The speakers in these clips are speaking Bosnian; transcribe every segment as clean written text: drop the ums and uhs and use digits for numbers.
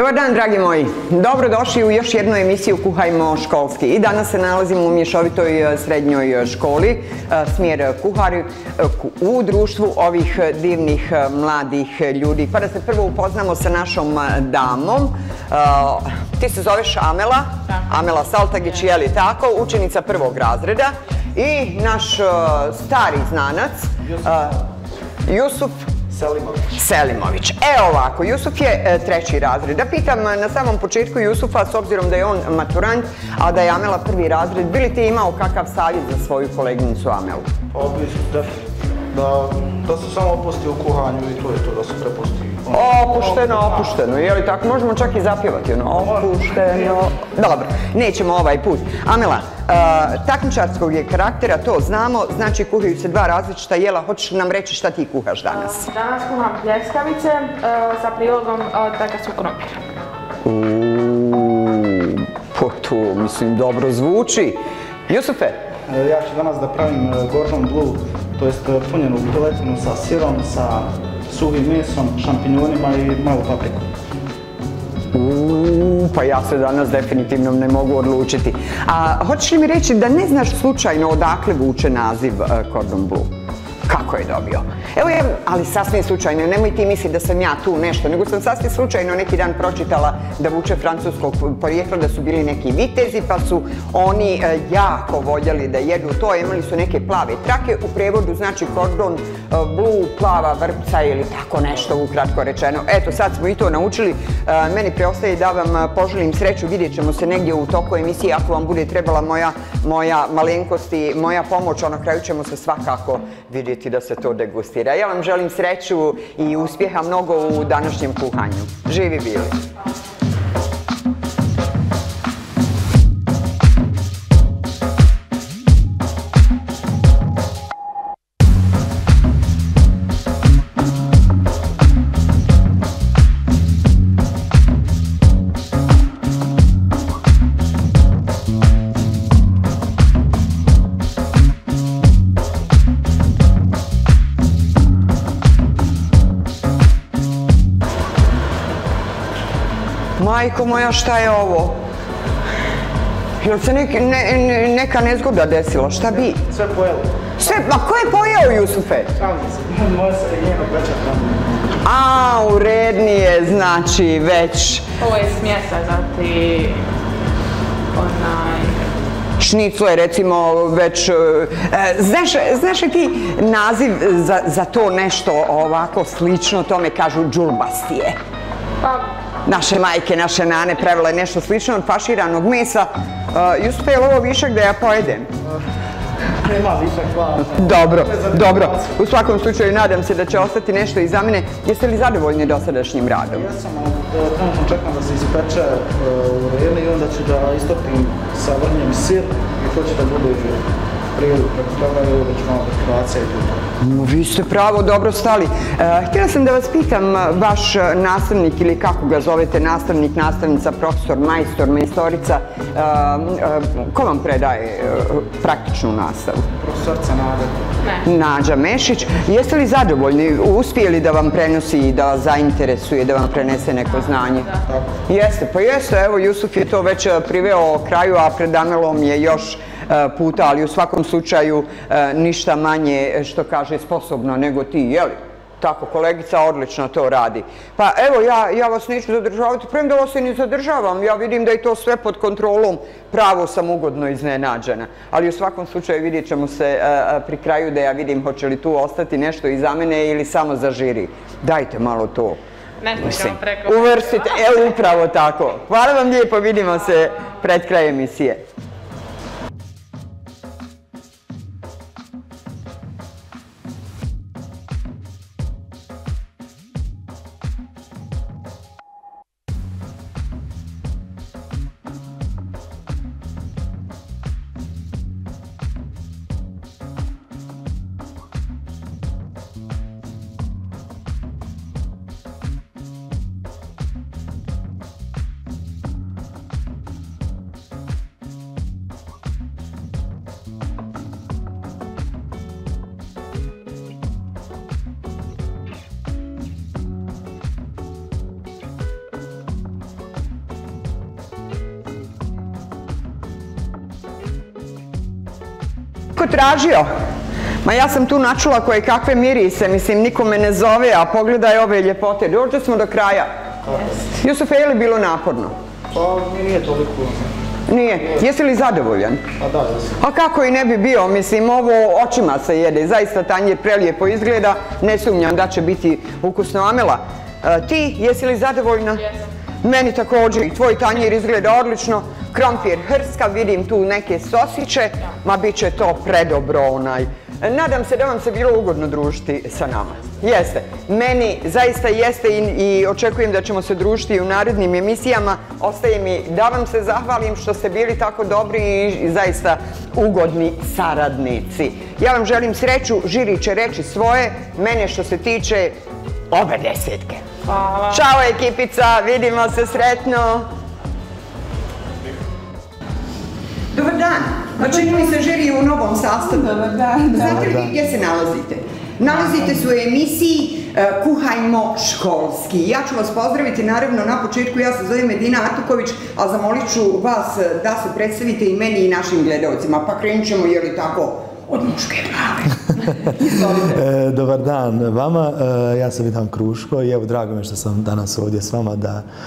Dobar dan, dragi moji. Dobrodošli u još jednu emisiju Kuhajmo školski. I danas se nalazimo u mješovitoj srednjoj školi, smjer kuhari, u društvu ovih divnih mladih ljudi. Pa da se prvo upoznamo sa našom damom. Ti se zoveš Amela? Amela Saltagić, je li tako? Učenica prvog razreda. I naš stari znanac, Jusuf Selimović. Ovako, Jusuf je treći razred. Da pitam na samom početku Jusufa, s obzirom da je on maturant, a da je Amela prvi razred, bi li ti imao kakav savjet za svoju koleginicu Amelu? Definitivno. Da se samo opusti u kuhanju i to je to, da se prepusti. Opušteno, je li tako? Možemo čak i zapjevati, opušteno. Dobro, nećemo ovaj put. Amela, takmičarskog je karaktera, to znamo, znači kuhaju se dva različita jela. Hoćeš nam reći šta ti kuhaš danas? Danas kuham pljeskavice sa prilogom da su krompir. To, mislim, dobro zvuči. Jusufe? Ja ću danas da pravim Gordon Bleu, to jest punjenu piletinu sa sirom, sa suhim mesom, šampinjonima i malu papriku. Pa ja se danas definitivno ne mogu odlučiti. A hoćeš li mi reći da ne znaš slučajno odakle vuče naziv Cordon Bleu? Kako je dobio? Evo je, ali sasvim slučajno, nemoj ti misliti da sam ja tu nešto, nego sam sasvim slučajno neki dan pročitala da vuče francuskog porijekla, da su bili neki vitezi, pa su oni jako voljeli da jedu to, imali su neke plave trake, u prevodu znači Cordon Bleu, plava vrpca ili tako nešto ukratko rečeno. Eto, sad smo i to naučili, meni preostaje da vam poželim sreću, vidjet ćemo se negdje u toku emisije, ako vam bude trebala moja malenkost i moja pomoć, na kraju ćemo se svakako vidjeti da se to degustira. Ja vam želim sreću i uspjeha mnogo u današnjem kuhanju. Živi bili! Majko moja, šta je ovo? Jel se neka nezgoda desila? Šta bi? Sve pojelo. Sve? Ma ko je pojeo, Jusufe? Moje se njeno pečat. Urednije, znači, već. Ovo je smjesa za ti Šnicle, recimo, već... Znaš li ti naziv za to nešto ovako slično, tome kažu džulbastije? Pa... Naše majke, naše nane pravile nešto slično od faširanog mesa. Jusufe, je li ovo višak da ja pojedem? Nema višak, hvala. Dobro. U svakom slučaju nadam se da će ostati nešto iza mene. Jeste li zadovoljni dosadašnjim radom? Ja sam, trenutno čekam da se ispeče uredi i onda ću da istopim sa vrhnjem sir i to će da bude prijedu preko toga i ovdje ću malo dekoracija i to. Vi ste pravo dobro stali. Htjela sam da vas pitam, vaš nastavnik ili kako ga zovete, nastavnik, nastavnica, profesor, majstor, majstorica, ko vam predaje praktičnu nastavu? Profesorica Nađa. Nađa Mešić. Jeste li zadovoljni? Uspije li da vam prenosi, da vas zainteresuje, da vam prenese neko znanje? Jeste, pa jeste. Evo, Jusuf je to već priveo kraju, a pred Amelom je još puta, ali u svakom slučaju ništa manje, što kaže, sposobno nego ti, jeli? Tako, kolegica odlično to radi. Pa evo, ja vas neću zadržavati, premda vas i ne zadržavam, ja vidim da je to sve pod kontrolom, pravo sam ugodno iznenađena. Ali u svakom slučaju vidjet ćemo se pri kraju da ja vidim hoće li tu ostati nešto iza mene ili samo za žiri. Dajte malo to. Uvrstite, evo upravo tako. Hvala vam lijepo, vidimo se pred kraj emisije. Ko tražio? Ma ja sam tu načula koje kakve mirise, mislim, niko me ne zove, a pogledaj ove ljepote. Dođe smo do kraja. Jusufe, je li bilo naporno? Pa mi nije toliko. Nije. Jesi li zadovoljan? Pa da, jesam. A kako i ne bi bio, mislim, ovo očima se jede, zaista tanjir prelijepo izgleda, ne sumnjam da će biti ukusno. Amela, ti jesi li zadovoljna? Jesam. Meni također, i tvoj tanjir izgleda odlično, krompir hrska, vidim tu neke sosiće, ma bit će to predobro onaj. Nadam se da vam se bilo ugodno družiti sa nama. Jeste. Meni zaista jeste i očekujem da ćemo se družiti u narednim emisijama. Ostaje mi da vam se zahvalim što ste bili tako dobri i zaista ugodni saradnici. Ja vam želim sreću, žiri će reći svoje, mene što se tiče obe 10. Hvala. Ćao ekipica, vidimo se, sretno. Dobar dan. Pa čini mi se žiri u novom sastavu. Dobar dan. Znate li gdje se nalazite? Nalazite se u emisiji Kuhajmo školski. Ja ću vas pozdraviti, naravno, na početku. Ja se zovem Medina Atuković, a zamolit ću vas da se predstavite i meni i našim gledalcima. Pa krenut ćemo, je li tako, od muške glave. Dobar dan vama, ja sam Vidhan Kruško i evo drago mi što sam danas ovdje s vama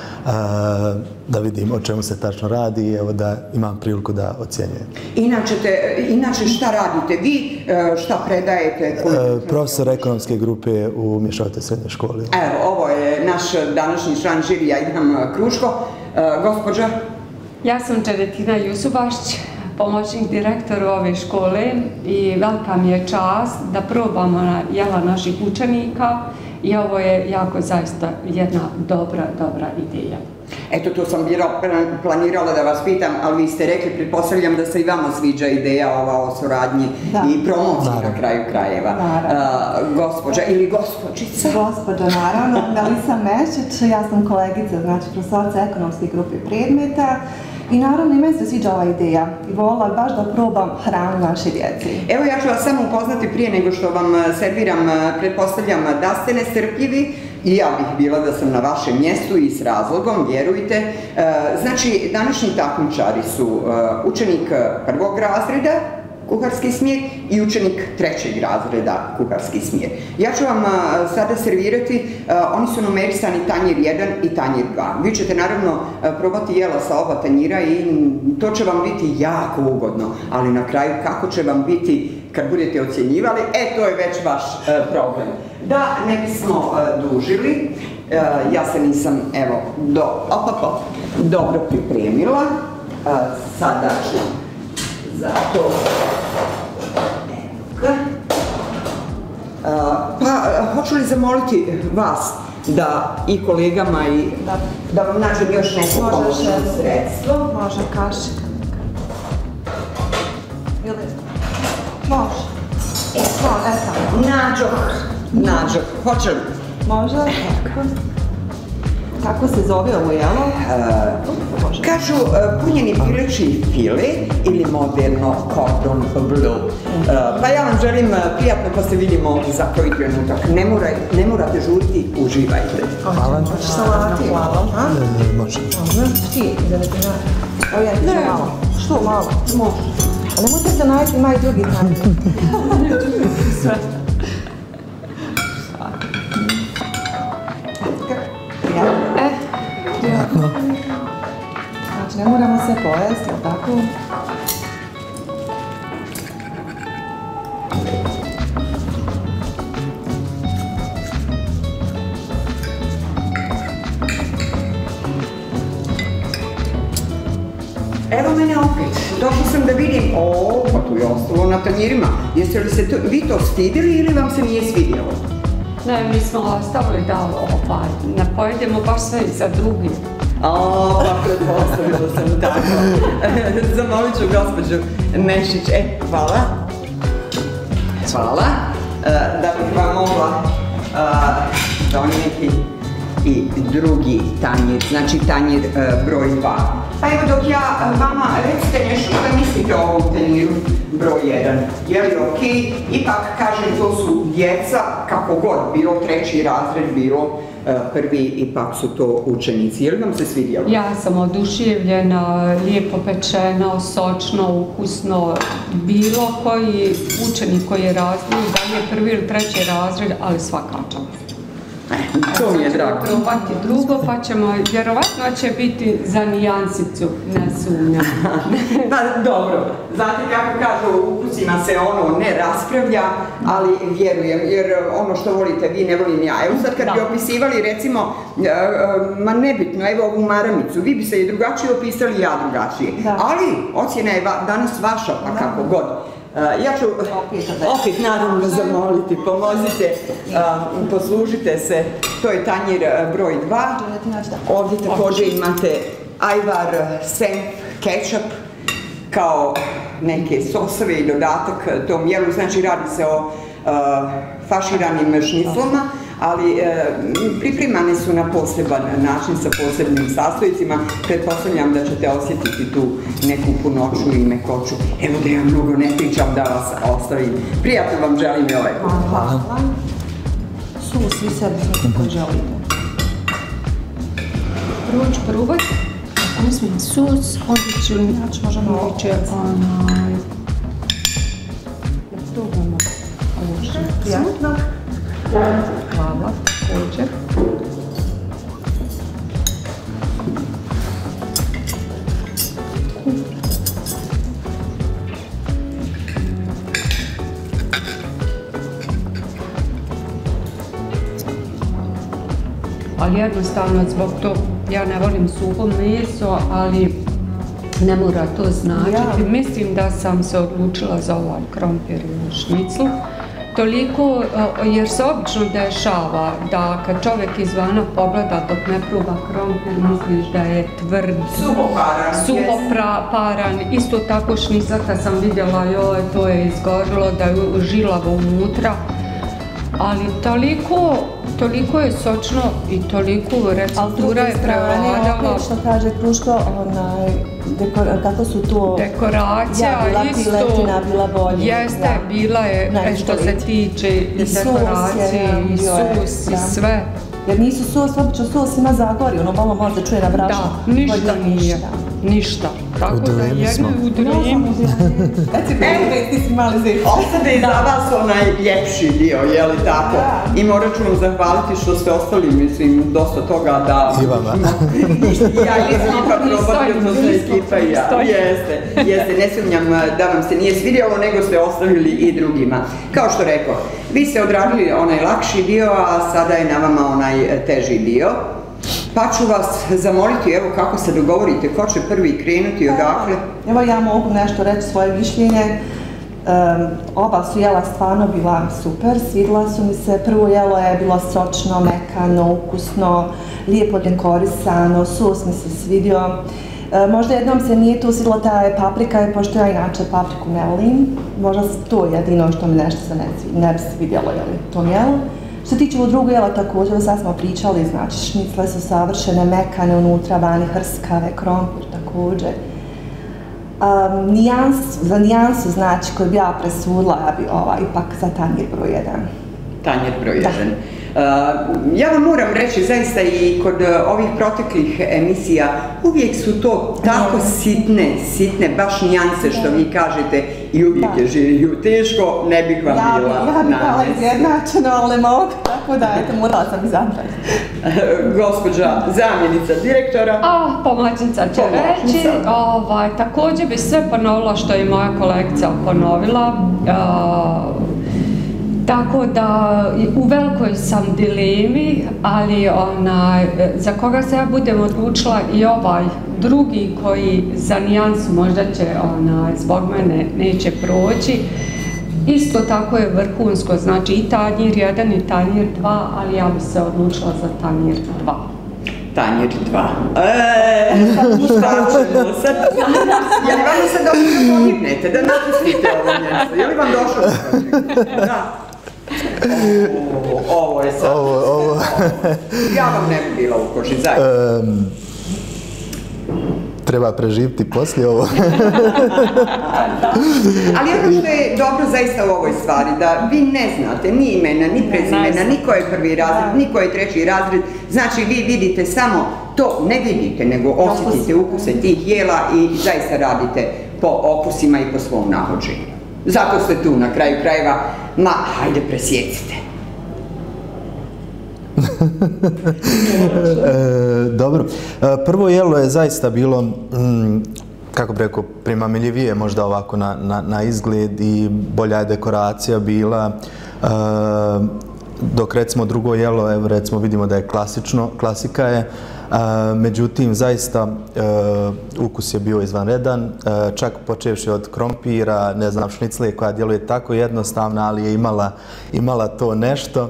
da vidim o čemu se tačno radi i evo da imam priliku da ocjenjujem. Inače šta radite vi, šta predajete? Profesor ekonomske grupe u mješovitoj srednjoj školi. Evo, ovo je naš današnji član žirija Vidhan Kruško. Gospođa? Ja sam Čeretina Jusubašć, pomoćnik direktora ove škole i velika mi je čast da probamo jela naših učenika i ovo je jako zaista jedna dobra ideja. Eto, to sam planirala da vas pitam, ali vi ste rekli, pretpostavljam da se i vama sviđa ideja ova o suradnji i promociji na kraju krajeva. Gospođa ili gospođica? Gospođa, naravno. Melisa Mešić, ja sam kolegica, znači profesorica ekonomske grupe predmeta. I naravno i meni se sviđa ova ideja i volila baš da probam hranu naše djeci. Evo ja ću vas samo upoznati prije nego što vam serviram, pretpostavljam da ste nestrpljivi i ja bih bila da sam na vašem mjestu i s razlogom, vjerujte. Znači, današnji takmičari su učenik prvog razreda, kuharski smjer, i učenik trećeg razreda, kuharski smjer. Ja ću vam sada servirati, oni su numerisani tanjir 1 i tanjir 2. Vi ćete naravno probati jela sa oba tanjira i to će vam biti jako ugodno, ali na kraju kako će vam biti kad budete ocjenjivali, to je već vaš problem. Da ne bismo dužili, ja se nisam, evo, dobro pripremila, sada ću zato pa hoću li zamoliti vas da i kolegama i da vam nađem još neko pomoćno sredstvo? Može kašik. Može. Nađo, hoće li? Može. Kako se zove ovo jelo? Kažu punjeni pileći file ili moderno cordon bleu. Pa ja vam želim prijatno pa se vidimo za koji trenutak. Ne morate žuriti, uživajte. Hvala. Hoćeš salati? Hvala. Može. Ti, da ne ti nađe. Evo ja ti ću malo. Što malo? Može. A nemojte se naći, ima i drugi tanjir. Sve. Znači, ne moramo se pojesti, ali tako? Evo mene opet. Došla sam da vidim, pa tu je ostalo na tanjirima. Jeste li se vi to stidili ili vam se nije svidjelo? Ne, mi smo ostavili da ne pojedemo baš sve i za drugi. Pa pretpostavila sam tako. Zamolit ću gospođu Mešić. Hvala. Hvala. Da bih vam mogla donijeti i drugi tanjir, znači tanjir broj 2. Pa evo dok ja vama recite nešto što mislite o ovom tanjiru broj 1. Je li okej? Ipak kažem, to su djeca, kako god, bilo treći razred, bilo prvi ipak su to učenici. Je li vam se svidjelo? Ja sam oduševljena, lijepo pečeno, sočno, ukusno. Bilo koji učenik koji je razlio, da li je prvi ili treći razred, ali svaka čast. To mi je drago. Probati drugo, pa ćemo, vjerovatno će biti za nijansicu, ne sumnjam. Pa dobro, znate kako kažu, u ukusima se ono ne raspravlja, ali vjerujem, jer ono što volite vi ne volim ja. Evo sad kad bi opisivali recimo, ma nebitno, evo ovu maramicu, vi bi se i drugačije opisali, ja drugačije. Ali ocjena je danas vaša, pa kako god. Ja ću opet naravno zamoliti, pomozite, poslužite se, to je tanjir broj 2, ovdje također imate ajvar, senf, kečap, kao neke sosove i dodatak tom jelu, znači radi se o faširanim šniclama, ali pripremane su na poseban način sa posebnim sastojcima. Pretpostavljam da ćete osjetiti tu neku punoću i mekoću. Evo da ja mnogo ne pričam, da vas ostavim. Prijatno vam želim i ovaj put. Hvala. Sus, vi sebi kako želite. Prvo ću probati, uzmem sus, onda ću neće onaj... Probamo ovo šnicu. Hvala, također. Ali jednostavno zbog to, ja ne volim suho meso, ali ne mora to značiti. Mislim da sam se odlučila za ovaj krompir i šniclu. Toliko, jer se obično dešava da kad čovjek izvana pogleda dok ne proba krompir, misliš da je tvrd, suhoparan. Isto tako šnicla kad sam vidjela, joj, to je izgorilo, da je žilavo unutra. Ali toliko je sočno i toliko receptura je prevladala. Opet što kaže Kruško, kako su to... Dekoracija isto. Bila piletina, bila bolje. Jeste, bila je što se tiče i dekoracije, i sus, i sve. Jer nisu sus, obično sus ima Zagorje, ono malo možda čuje na brašnu. Da, ništa nije. Ništa. Tako da jedno u Drinu. Ti si mali zip. Ostade i za vas onaj ljepši dio, je li tako? I morat ću vam zahvaliti što ste ostali, mislim, dosta toga da... I vama. Ja nisam ipak probati, odnosno ekipa i ja. Jeste, ne sumnjam da vam se nije svidjelo, nego ste ostavili i drugima. Kao što rekao, vi ste odradili onaj lakši dio, a sada je na vama onaj teži dio. Pa ću vas zamoliti, evo kako se dogovorite, ko će prvi krenuti, odakle? Evo ja mogu nešto reći svoje mišljenje. Oba su jela stvarno bila super, svidjela su mi se. Prvo jelo je bilo sočno, mekano, ukusno, lijepo dekorisano, sus mi se svidio. Možda jednom se nije tu svidjela ta paprika, pošto ja inače papriku ne volim. Možda to je jedino što mi nešto se ne bi svidjelo tom jelu. Što se tiče u drugu jela također, sad smo pričali, znači šnicle su savršene, mekane unutra, vani hrskave, krompir također. Za nijansu, znači, koju bi ja presudila, ja bi ipak za tanjir broj 1. Tanjir broj 1. Ja vam moram reći, zaista i kod ovih proteklih emisija, uvijek su to tako sitne, baš nijanse što vi kažete i uvijek je živiju teško, ne bih vam bila Ja bih dala izjednačeno, ali ne mogu, tako da, eto, morala sam izabrati. Gospođa zamjenica direktora. Pomoćnica će reći, također bi sve ponovila što je moja kolegica ponovila. Tako da u velikoj sam dilemi, ali za koga se ja budem odlučila i ovaj drugi koji za nijansu možda će zbog mene neće proći. Isto tako je vrhunsko, znači i tanjir 1 i tanjir 2, ali ja bi se odlučila za tanjir 2. Tanjir 2. Šta ćemo sad? Je li vam se došlo da pogibnete, da napustite ovo mjesto? Je li vam došlo da? Ovo je sad. Ja vam ne bi bila u koži, zajedno. treba preživiti poslije ovo. Ali ono što je dobro zaista u ovoj stvari, da vi ne znate ni imena, ni prezimena, ni ko je prvi razred, ni ko je treći razred, znači vi vidite samo to, ne vidite, nego osjetite ukuse tih jela i zaista radite po okusima i po svom nahođenju. Zato ste tu na kraju krajeva, ma hajde presjecite. Dobro. Prvo jelo je zaista bilo, kako bi rekao, primamljivije možda ovako na izgled i bolja je dekoracija bila. Dok recimo drugo jelo, evo recimo vidimo da je klasično, klasika je. Međutim, zaista ukus je bio izvanredan, čak počevši od krompira, ne znam, šnicle koja djeluje tako jednostavna, ali je imala to nešto.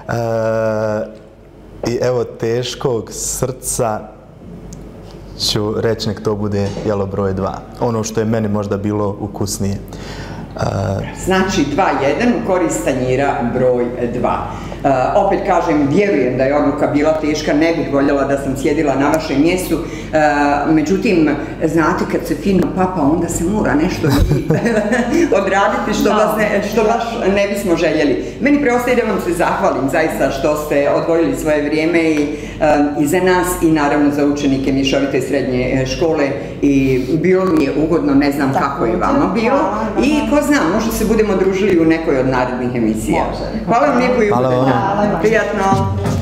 I evo, teškog srca ću reći nek to bude jelo broj 2. Ono što je meni možda bilo ukusnije. Znači 2-1 u korist tanjira broj 2. Opet kažem, vjerujem da je odluka bila teška, ne bih voljela da sam sjedila na vašem mjestu. Međutim, znate, kad se fino papa, onda se mora nešto odraditi što baš ne bismo željeli. Meni preostaje da vam se zahvalim zaista što ste odvojili svoje vrijeme i za nas i naravno za učenike Mješovite srednje škole i bilo mi je ugodno, ne znam kako je vama bilo i ko zna, možda se budemo družili u nekoj od narednih emisija. Hvala vam lijepo i ugodno. Prijatno.